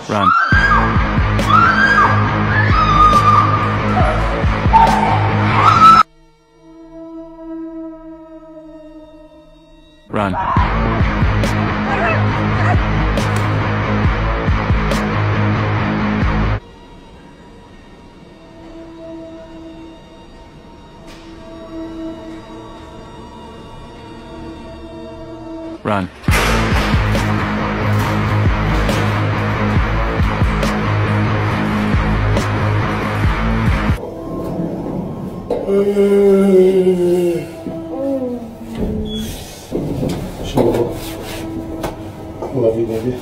Run. Run. Run. Sure. Love you, baby.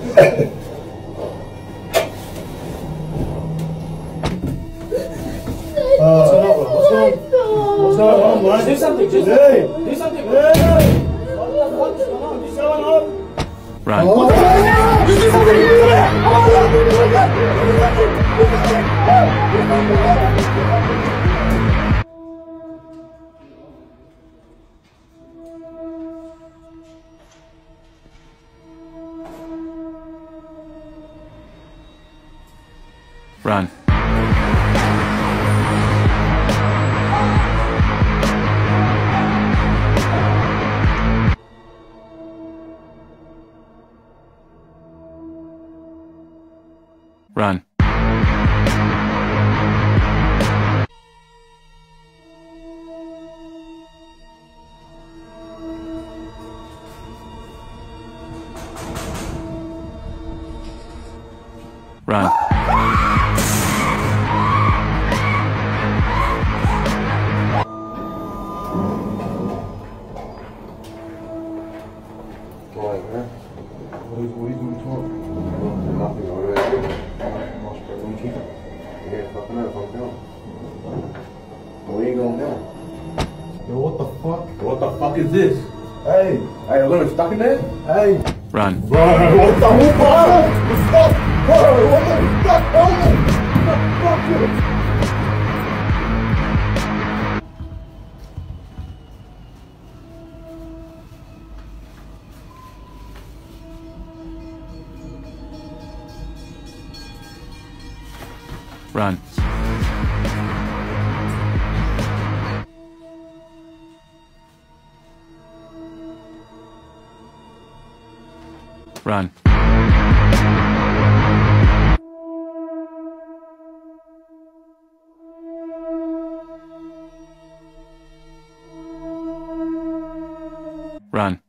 What's going on? What's going on, man? Do something. Do something. Hey! What's going on? What's going on? Run. Run. Run. Run. What are you doing to him? Nothing already. Don't keep it. Yeah, fucking up, I'm down. We ain't going down. Yo, what the fuck? What the fuck is this? Hey! Hey, you're gonna stuck in there? Hey! Run. Bro, what the fuck? Stop! Bro, what the fuck? What the fuck? Run. Run. Run.